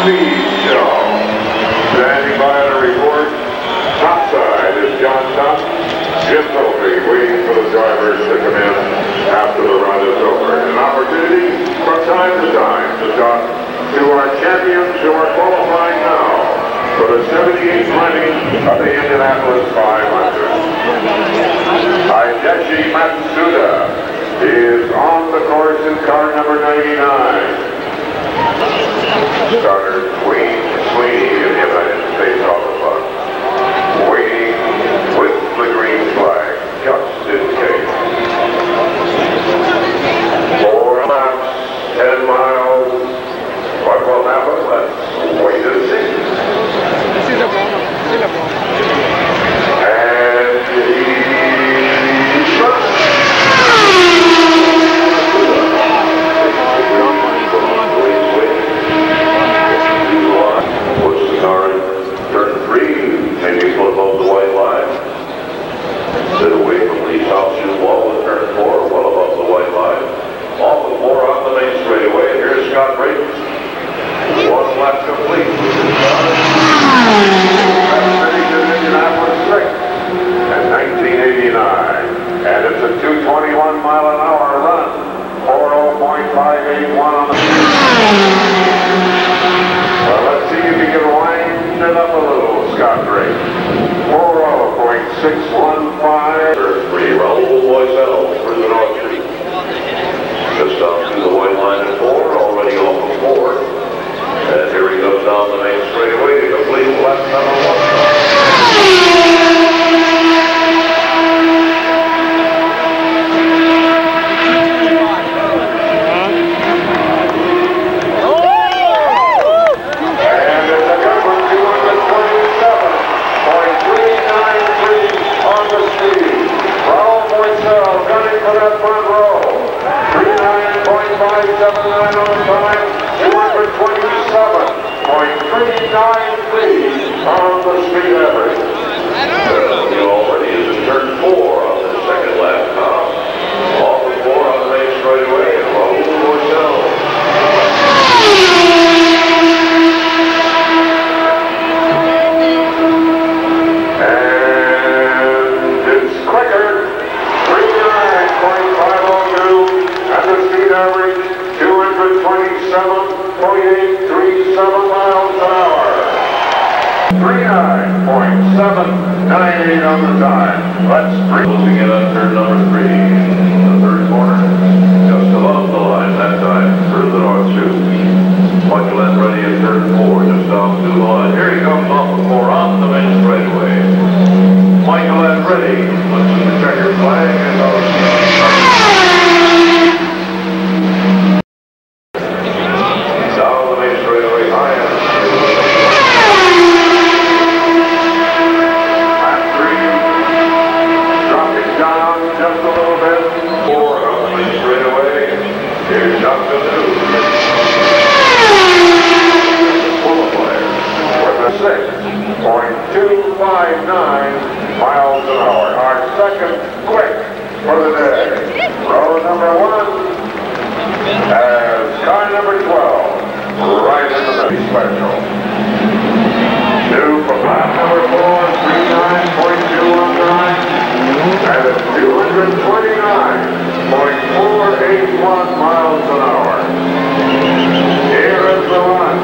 speed show. Standing by on a report. Topside is John Thompson. Jim Tolby waiting for the drivers to come in after the run is over. An opportunity from time to time to talk to our champions who are qualifying now for the 78th running of the Indianapolis 500. Hideshi Matsuda is on the course in car number 99. Starter Sweeney in the United States off the bus, waiting with the green flag, just in case. 4 laps, 10 miles. What will happen? Let's wait and see. And he's running. Puts the car in turn 3, maybe put above the white line. Sit away from the top shoe wall in turn 4, well above the white line. Off the 4 on the main straightaway. Here's Scott Brayton. 1 lap complete. Indianapolis 6 in 1989. And it's a 221 mile an hour run. 40.581 on the well, let's see if you can wind it up a little, Scott Drake. 40.615. 3 Raul Boisel through the North Street. Just up to the white line at 4, already off of 4. And here he goes down the main straightaway to complete lap number 1. For that front row, 39.579 on the time, 227.393 on the speed average. He already is in turn 4 on the second lap now. Off the 4 on the main straightaway, and Raul Boisel. And it's quicker. 227.837 miles an hour. 39.798 on the time. Let's closing it on turn number 3, the third corner. Just above the line that time, through the North Chute. Michael Andretti in turn 4, just off to the line. Here he comes off the 4 on the main straightaway. Michael Andretti puts in the checkered flag and miles an hour. Our second quick for the day. Row number 1 has car number 12 right in the middle. Special. 2 from lap number 4, 39.219. And it's 229.481 miles an hour. Here is the run.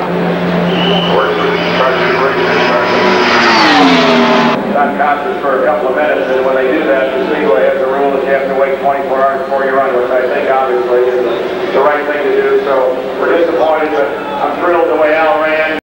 Not conscious for a couple of minutes, and when they do that, the Speedway has a rule that you have to wait 24 hours before you run, which I think obviously is the right thing to do. So we're disappointed, but